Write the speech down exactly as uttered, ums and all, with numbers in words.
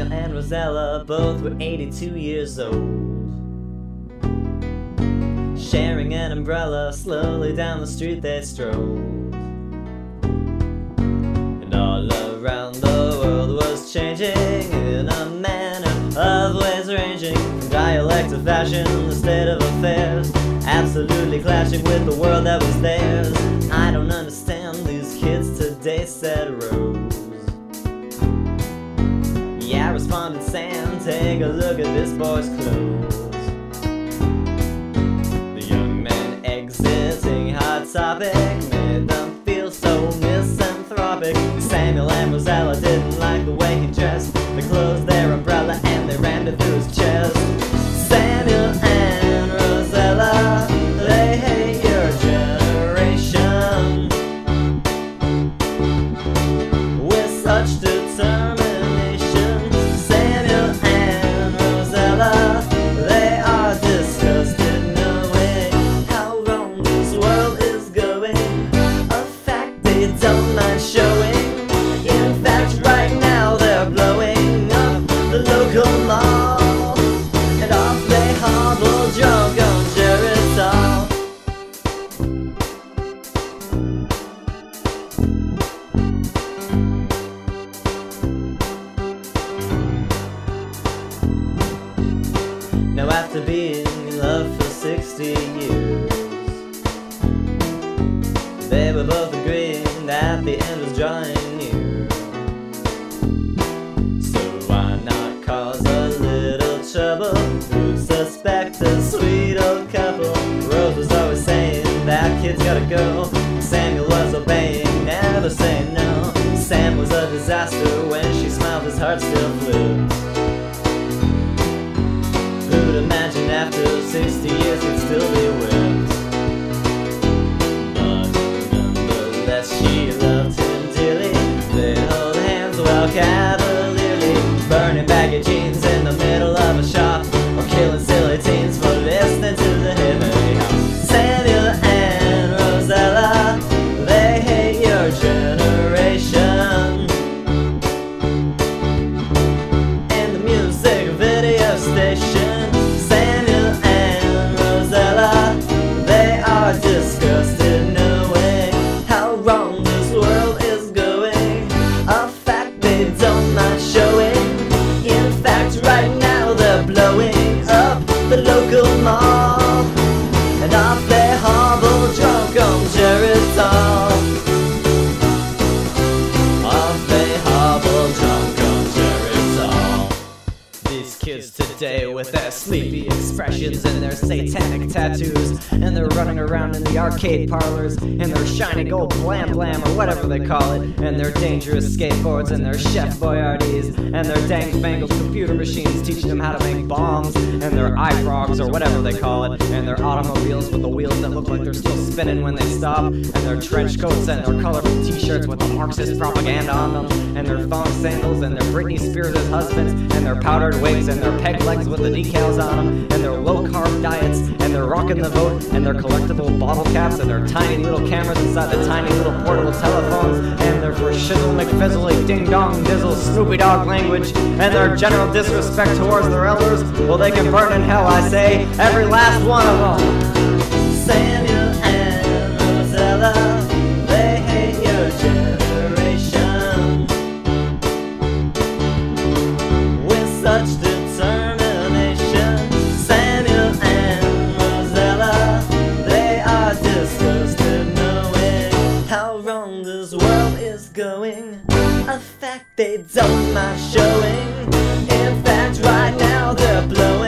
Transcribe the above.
and Rosella both were eighty-two years old, sharing an umbrella. Slowly down the street they strolled, and all around the world was changing in a manner of ways ranging from dialect to fashion. The state of affairs absolutely clashing with the world that was theirs. I don't understand these kids today, said Rose. Yeah, responded Sam, take a look at this boy's clothes. The young man exiting Hot Topic made them feel so misanthropic. Samuel and Rosella didn't like the way he dressed. They closed their umbrella and they rammed it through his chest. Samuel and Rosella, they hate your generation with such determination. Samuel and Rosella, they are disgusted knowing how wrong this world is going. A fact they don't mind showing. In fact, right now they're blowing up the local mall, and off they hobble drunk on Geritol. Now after being in love for sixty years, they were both agreeing that the end was drawing near. So why not cause a little trouble? Who'd suspect a sweet old couple? Rose was always saying that kid's gotta go. Samuel was obeying, never saying no. Sam was a disaster. When she smiled, his heart still flew. Who'd imagine after sixty years he'd still be whipped? But nonetheless she loved him dearly. They held hands while cavalierly burning baggy jeans in the middle of a shop, or killing silly teens for listening to the hippie hop. Samuel and Rosella, they hate your generation and the music video station. Samuel and Rosella, they are disgusted knowing how wrong this world is going. A fact they don't mind showing. In fact, right now they're blowing up the local mall, and off they hobble drunk on Geritol. Off they hobble drunk on Geritol. These kids today with their sleepy expressions and their satanic tattoos, and they're running around in the arcade parlors in their shiny gold blam blam or whatever they call it, and their dangerous skateboards and their Chef Boyardees and their dang fangled computer machines teaching them how to make bombs, and their iFrogs or whatever they call it, and their automobiles with the wheels that look like they're still spinning when they stop, and their trench coats and their colorful t-shirts with the Marxist propaganda on them, and their thong sandals and their Britney Spears as husbands, and their powdered wigs and their peg legs with the decals on them, and their low-carb diets, and their rockin' the vote, and their collectible bottle caps, and their tiny little cameras inside the tiny little portable telephones, and their for shizzle McFizzle ding-dong dizzle Snoopy Dog language, and their general disrespect towards their elders. Well, they can burn in hell, I say, every last one of them. Samuel and Rosella, they hate your generation with such determination. Samuel and Rosella, they are disgusted knowing how wrong this world is going. A fact they don't mind showing. In fact, right now they're blowing